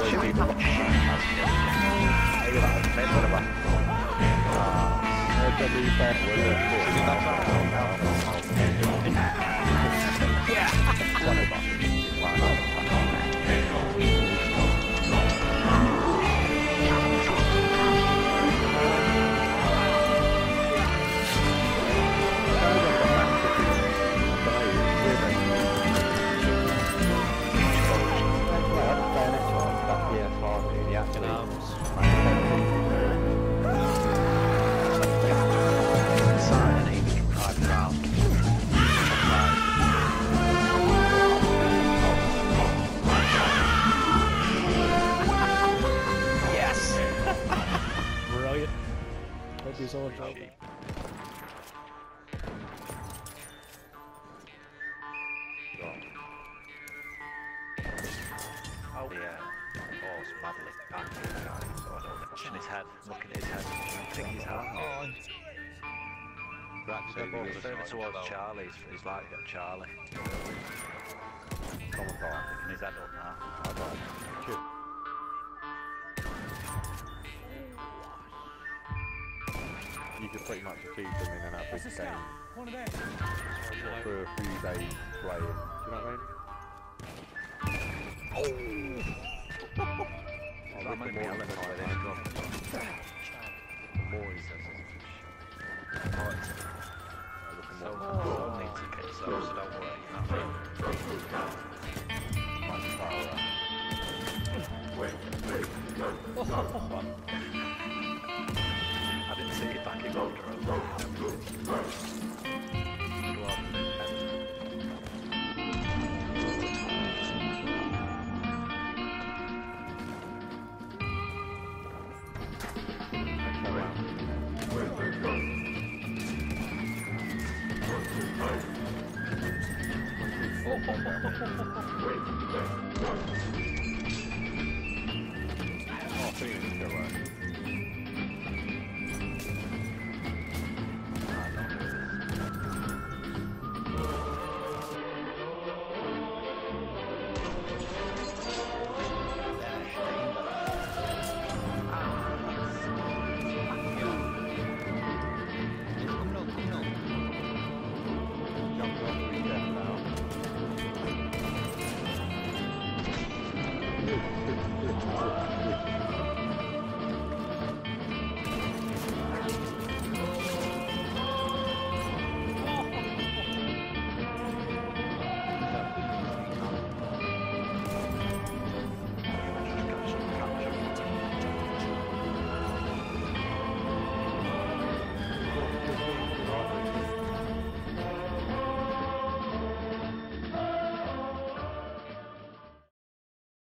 He's all job. Oh yeah, balls madly back to the guy, so I don't know. Watching his head, looking at his head, I think he's hard. He's further towards Charlie, he's like Charlie. Picking his head up now. You could pretty much achieve them in an average game for a few days playing. Do you know what I mean? Oh, that might be a limit where they go. The more he says so need to get so don't worry, you know what I mean? I didn't see it back in order.